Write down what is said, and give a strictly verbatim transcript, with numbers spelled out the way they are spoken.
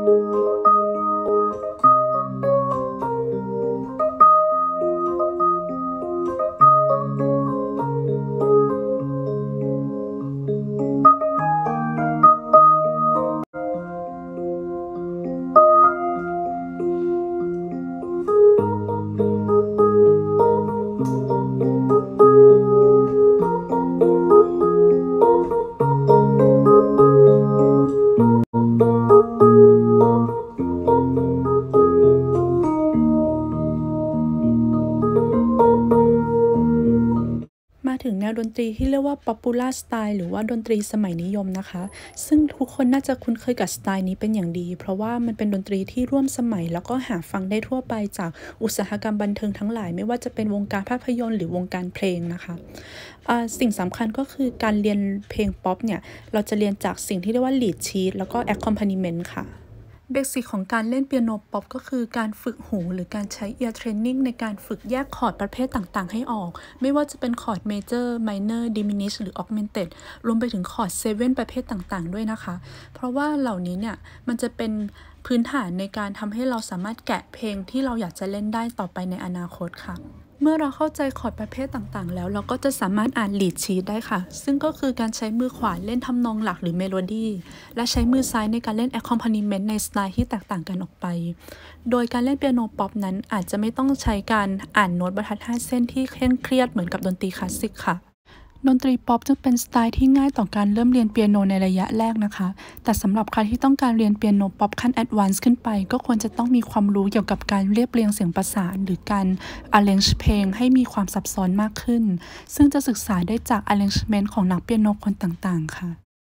มาถึงแนวดนตรีที่เรียกว่า Popular Style หรือว่าดนตรีสมัยนิยมนะคะซึ่งทุกคนน่าจะคุ้นเคยกับสไตล์นี้เป็นอย่างดีเพราะว่ามันเป็นดนตรีที่ร่วมสมัยแล้วก็หาฟังได้ทั่วไปจากอุตสาหกรรมบันเทิงทั้งหลายไม่ว่าจะเป็นวงการภาพยนตร์หรือวงการเพลงนะคะสิ่งสำคัญก็คือการเรียนเพลงป๊อปเนี่ยเราจะเรียนจากสิ่งที่เรียกว่า lead sheet แล้วก็ accompaniment ค่ะเบสิกของการเล่นเปียโนป๊อปก็คือการฝึกหูหรือการใช้ ear training ในการฝึกแยกคอร์ดประเภทต่างๆให้ออกไม่ว่าจะเป็นคอร์ด major minor diminished หรือ augmented รวมไปถึงคอร์ด seven ประเภทต่างๆด้วยนะคะเพราะว่าเหล่านี้เนี่ยมันจะเป็นพื้นฐานในการทำให้เราสามารถแกะเพลงที่เราอยากจะเล่นได้ต่อไปในอนาคตค่ะเมื่อเราเข้าใจคอร์ดประเภทต่างๆแล้วเราก็จะสามารถอ่าน lead sheet ได้ค่ะซึ่งก็คือการใช้มือขวาเล่นทำนองหลักหรือเมโลดี้และใช้มือซ้ายในการเล่น accompaniment ในสไตล์ที่แตกต่างกันออกไปโดยการเล่นเปียโนป๊อปนั้นอาจจะไม่ต้องใช้การอ่านโน้ตบรรทัดห้าเส้นที่เคร่งเครียดเหมือนกับดนตรีคลาสสิกค่ะดนตรีป๊อปจึงเป็นสไตล์ที่ง่ายต่อการเริ่มเรียนเปียโนในระยะแรกนะคะแต่สำหรับใครที่ต้องการเรียนเปียโนป๊อปขั้นแอดวานซ์ขึ้นไปก็ควรจะต้องมีความรู้เกี่ยวกับการเรียบเรียงเสียงประสานหรือการ arrange เพลงให้มีความซับซ้อนมากขึ้นซึ่งจะศึกษาได้จาก arrangement ของนักเปียโนคนต่างๆค่ะ